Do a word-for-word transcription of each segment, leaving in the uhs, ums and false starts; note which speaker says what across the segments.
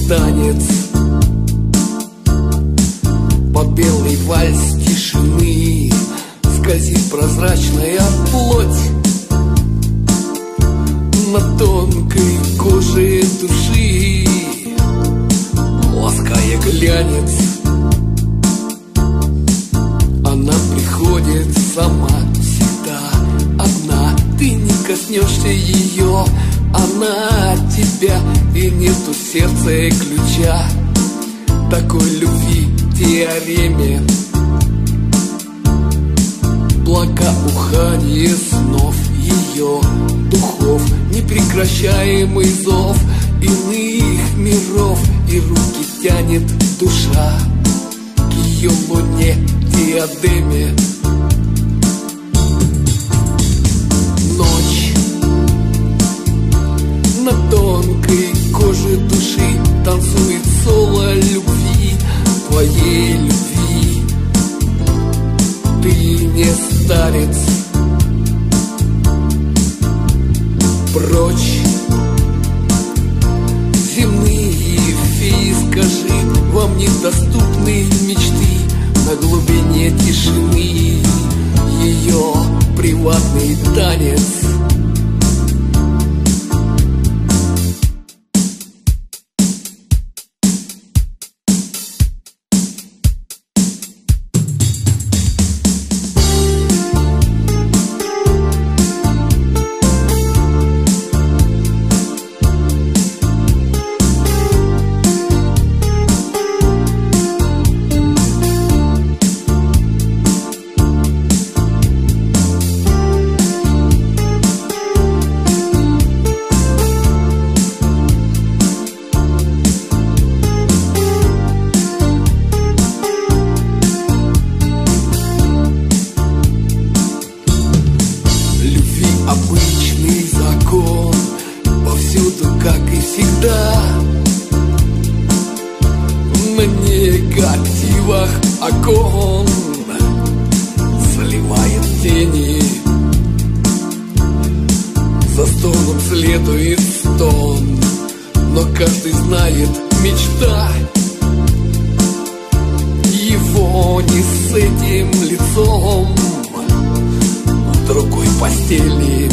Speaker 1: танец. Под белый вальс тишины скользит прозрачная плоть. На тонкой коже души лаская глянец. Она приходит сама, всегда одна. Ты не коснешься ее, она тебя. И нету в сердце ключа такой любви теореме. Благоухание снов ее духов, непрекращаемый зов иных миров. И руки тянет душа к ее луне диадеме. Ночь на тонкой коже души танцует соло любви, твоей любви. Ты не старец. Прочь земные феи, скажи, вам недоступны мечты. На глубине тишины ее приватный танец. Обычный закон повсюду, как и всегда. На негативах окон заливает тени. За стоном следует стон, но каждый знает, мечта его не с этим лицом, в другой постели.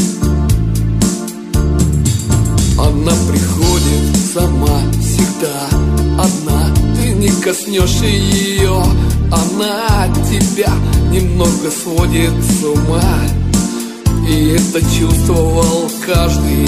Speaker 1: Она приходит сама, всегда одна. Ты не коснешься ее, она тебя немного сводит с ума. И это чувствовал каждый.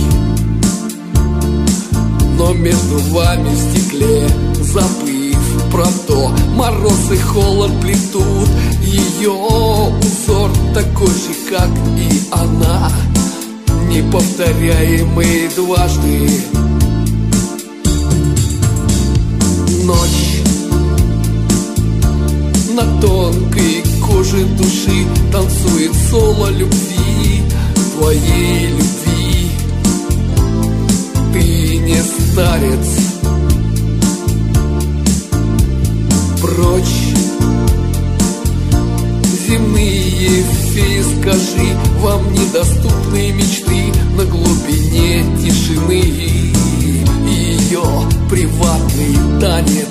Speaker 1: Но между вами в стекле, забыв про то, мороз и холод плетут ее узор, такой же, как и она, неповторяемый дважды. Ночь на тонкой коже души танцует соло любви, твоей любви. Ты не старец. Прочь земные феи, скажи, вам недоступны мечты. На глубине тишины ее приватный танец.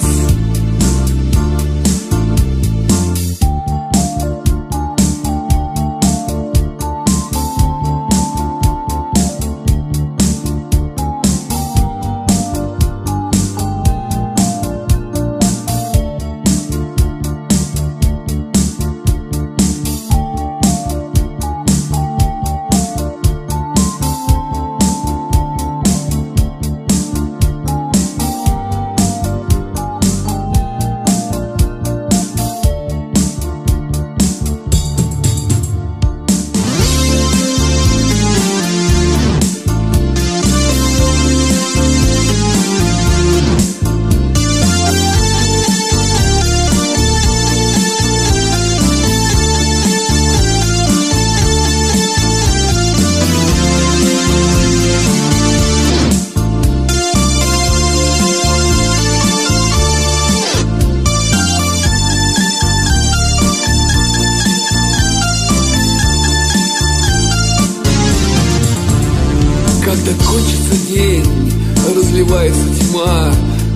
Speaker 1: Когда кончится день, разливается тьма,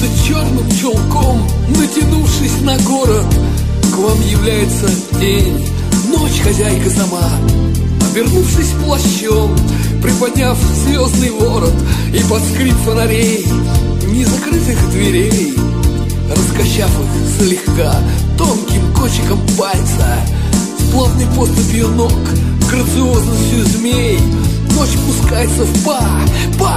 Speaker 1: черным чулком, натянувшись на город, к вам является день, ночь хозяйка сама. Обернувшись плащом, приподняв звездный ворот и под скрип фонарей незакрытых дверей, раскачав их слегка тонким кончиком пальца, с плавной поступью ног, грациозностью змей, ночь пускается в па, па,